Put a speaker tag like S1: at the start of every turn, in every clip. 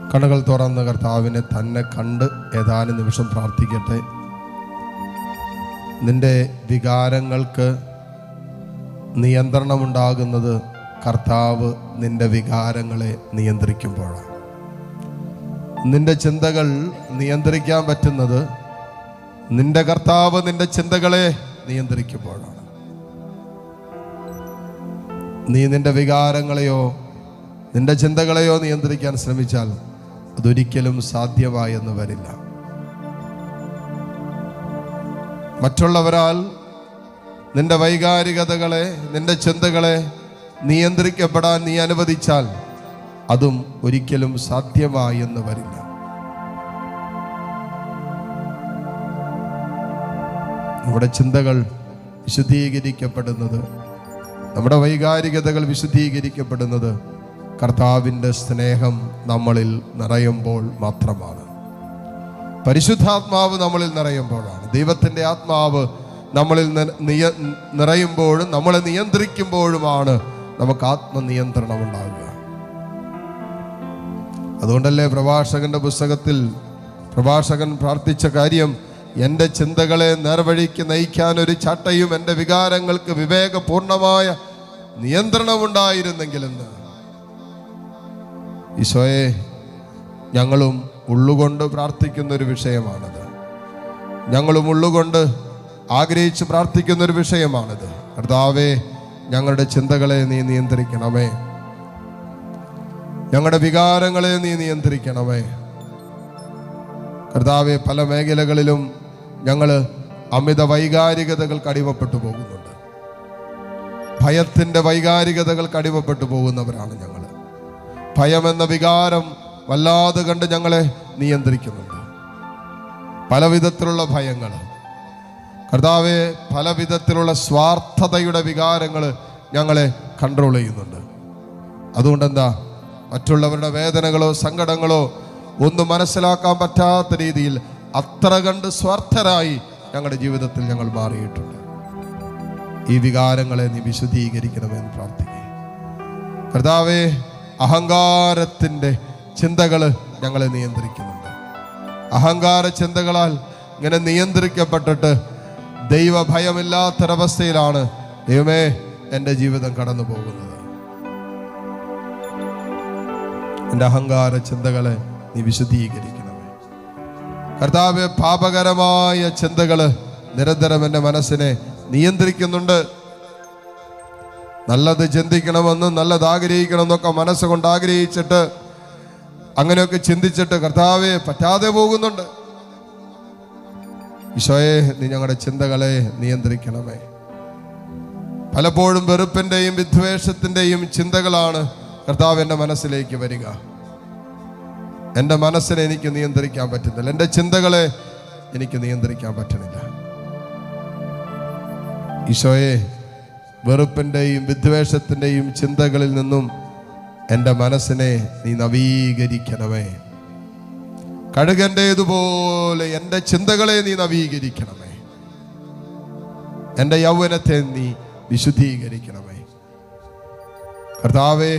S1: കണ്ണുകൾ തുറന്ന് കർത്താവിനെ തന്നെ കണ്ട് ഏതാനും നിമിഷം പ്രാർത്ഥിക്കട്ടെ. നിന്റെ വികാരങ്ങൾക്ക് നിയന്ത്രണമുണ്ടാകുന്നത് കർത്താവ് നിന്റെ വികാരങ്ങളെ നിയന്ത്രിക്കുമ്പോഴാണ്. നിന്റെ ചിന്തകൾ നിയന്ത്രിക്കാൻ പറ്റുന്നത് നിന്റെ കർത്താവ് നിന്റെ ചിന്തകളെ നിയന്ത്രിക്കുമ്പോഴാണ്. നീ നിന്റെ വികാരങ്ങളെയോ നിന്റെ ചിന്തകളെയോ നിയന്ത്രിക്കാൻ ശ്രമിച്ചാൽ അതൊരിക്കലും സാധ്യമായെന്ന് വരില്ല. മറ്റുള്ളവരാൽ നിന്റെ വൈകാരികതകളെ നിന്റെ ചിന്തകളെ നിയന്ത്രിക്കപ്പെടാൻ നീ അനുവദിച്ചാൽ അതും ഒരിക്കലും സാധ്യമായെന്ന് വരില്ല. നമ്മുടെ ചിന്തകൾ വിശുദ്ധീകരിക്കപ്പെടുന്നത്, നമ്മുടെ വൈകാരികതകൾ വിശുദ്ധീകരിക്കപ്പെടുന്നത് കർത്താവിൻ്റെ സ്നേഹം നമ്മളിൽ നിറയുമ്പോൾ മാത്രമാണ്. പരിശുദ്ധാത്മാവ് നമ്മളിൽ നിറയുമ്പോഴാണ്. ദൈവത്തിൻ്റെ ആത്മാവ് നമ്മളിൽ നിറയുമ്പോഴും നമ്മളെ നിയന്ത്രിക്കുമ്പോഴുമാണ് നമുക്ക് ആത്മനിയന്ത്രണം ഉണ്ടാകുക. അതുകൊണ്ടല്ലേ പ്രഭാഷകന്റെ പുസ്തകത്തിൽ പ്രഭാഷകൻ പ്രാർത്ഥിച്ച കാര്യം, എൻ്റെ ചിന്തകളെ നേർവഴിക്ക് നയിക്കാൻ ഒരു ചട്ടയും എൻ്റെ വികാരങ്ങൾക്ക് വിവേകപൂർണമായ നിയന്ത്രണമുണ്ടായിരുന്നെങ്കിലെന്ന്. ഈശോയെ, ഞങ്ങളും ഉള്ളുകൊണ്ട് പ്രാർത്ഥിക്കുന്നൊരു വിഷയമാണത്. ഞങ്ങളും ഉള്ളുകൊണ്ട് ആഗ്രഹിച്ച് പ്രാർത്ഥിക്കുന്നൊരു വിഷയമാണിത്. കർത്താവേ, ഞങ്ങളുടെ ചിന്തകളെ നീ നിയന്ത്രിക്കണമേ, ഞങ്ങളുടെ വികാരങ്ങളെ നീ നിയന്ത്രിക്കണമേ. കർത്താവേ, പല മേഖലകളിലും ഞങ്ങൾ അമിത വൈകാരികതകൾക്ക് അടിമപ്പെട്ടു പോകുന്നുണ്ട്. ഭയത്തിൻ്റെ വൈകാരികതകൾക്ക് അടിമപ്പെട്ടു പോകുന്നവരാണ് ഞങ്ങൾ. ഭയമെന്ന വികാരം വല്ലാതെ കണ്ട് ഞങ്ങളെ നിയന്ത്രിക്കുന്നുണ്ട്. പല വിധത്തിലുള്ള ഭയങ്ങൾ കർത്താവെ, പല വിധത്തിലുള്ള സ്വാർത്ഥതയുടെ വികാരങ്ങൾ ഞങ്ങളെ കൺട്രോൾ ചെയ്യുന്നുണ്ട്. അതുകൊണ്ടെന്താ, മറ്റുള്ളവരുടെ വേദനകളോ സങ്കടങ്ങളോ ഒന്നും മനസ്സിലാക്കാൻ പറ്റാത്ത രീതിയിൽ അത്ര കണ്ട് സ്വാർത്ഥരായി ഞങ്ങളുടെ ജീവിതത്തിൽ ഞങ്ങൾ മാറിയിട്ടുണ്ട്. ഈ വികാരങ്ങളെ നീ വിശുദ്ധീകരിക്കണമെന്ന് പ്രാർത്ഥിക്കുക. കർത്താവേ, അഹങ്കാരത്തിൻ്റെ ചിന്തകൾ ഞങ്ങളെ നിയന്ത്രിക്കുന്നുണ്ട്. അഹങ്കാര ചിന്തകളാൽ ഇങ്ങനെ നിയന്ത്രിക്കപ്പെട്ടിട്ട് ദൈവഭയമില്ലാത്തൊരവസ്ഥയിലാണ് ദൈവമേ എൻ്റെ ജീവിതം കടന്നു പോകുന്നത്. എൻ്റെ അഹങ്കാര ചിന്തകളെ നീ വിശുദ്ധീകരിക്കണമേ. കർത്താവേ, പാപകരമായ ചിന്തകൾ നിരന്തരം എൻ്റെ മനസ്സിനെ നിയന്ത്രിക്കുന്നുണ്ട്. നല്ലത് ചിന്തിക്കണമെന്നും നല്ലത് ആഗ്രഹിക്കണമെന്നൊക്കെ മനസ്സുകൊണ്ട് ആഗ്രഹിച്ചിട്ട് അങ്ങനെയൊക്കെ ചിന്തിച്ചിട്ട് കർത്താവെ പറ്റാതെ പോകുന്നുണ്ട്. ഈശോയെ, നീ ഞങ്ങളുടെ ചിന്തകളെ നിയന്ത്രിക്കണമേ. പലപ്പോഴും വെറുപ്പിൻ്റെയും വിദ്വേഷത്തിൻ്റെയും ചിന്തകളാണ് കർത്താവ് എൻ്റെ മനസ്സിലേക്ക് വരിക. എൻ്റെ മനസ്സിനെ എനിക്ക് നിയന്ത്രിക്കാൻ പറ്റുന്നില്ല, എൻ്റെ ചിന്തകളെ എനിക്ക് നിയന്ത്രിക്കാൻ പറ്റുന്നില്ല. ഈശോയെ, വെറുപ്പിൻ്റെയും വിദ്വേഷത്തിൻ്റെയും ചിന്തകളിൽ നിന്നും എൻ്റെ മനസ്സിനെ നീ നവീകരിക്കണമേ. കഴുകൻ്റേതുപോലെ എൻ്റെ ചിന്തകളെ നീ നവീകരിക്കണമേ. എൻ്റെ യൗവനത്തെ നീ വിശുദ്ധീകരിക്കണമേ. കർത്താവേ,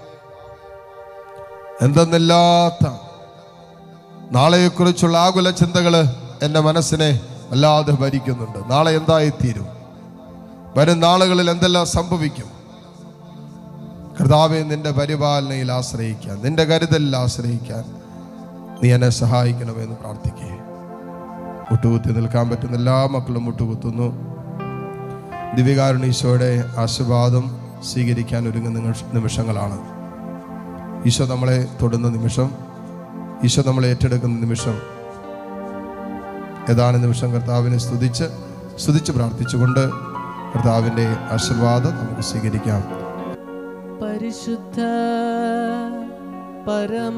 S1: എന്തെന്നില്ലാത്ത നാളെയെക്കുറിച്ചുള്ള ആകുല ചിന്തകൾ എൻ്റെ മനസ്സിനെ വല്ലാതെ ഭരിക്കുന്നുണ്ട്. നാളെ എന്തായിത്തീരും, വരും നാളുകളിൽ എന്തെല്ലാം സംഭവിക്കും. കർത്താവേ, നിന്റെ പരിപാലനയിൽ ആശ്രയിക്കാൻ, നിന്റെ കരുതലിൽ ആശ്രയിക്കാൻ നീ എന്നെ സഹായിക്കണമെന്ന് പ്രാർത്ഥിക്കേ. മുട്ടുകുത്തി നിൽക്കാൻ പറ്റുന്ന എല്ലാ മക്കളും മുട്ടുകുത്തുന്നു. ദിവ്യകാരുണ്യ ആശീർവാദം സ്വീകരിക്കാൻ ഒരുങ്ങുന്ന നിമിഷങ്ങളാണ്. ഈശോ നമ്മളെ തൊടുന്ന നിമിഷം, ഈശോ നമ്മളെ ഏറ്റെടുക്കുന്ന നിമിഷം, ഏതാനും നിമിഷം കർത്താവിനെ സ്തുതിച്ച് പ്രാർത്ഥിച്ചുകൊണ്ട് കർത്താവിൻ്റെ ആശീർവാദം നമുക്ക് സ്വീകരിക്കാം.
S2: പരിശുദ്ധ പരമ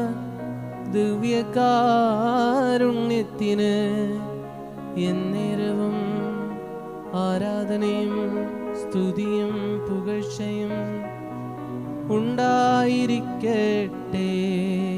S2: ദിവ്യകാരുണ്യത്തിന് എന്നേരവും ആരാധനയും സ്തുതിയും പുകഴ്ചയും ഉണ്ടായിരിക്കട്ടെ.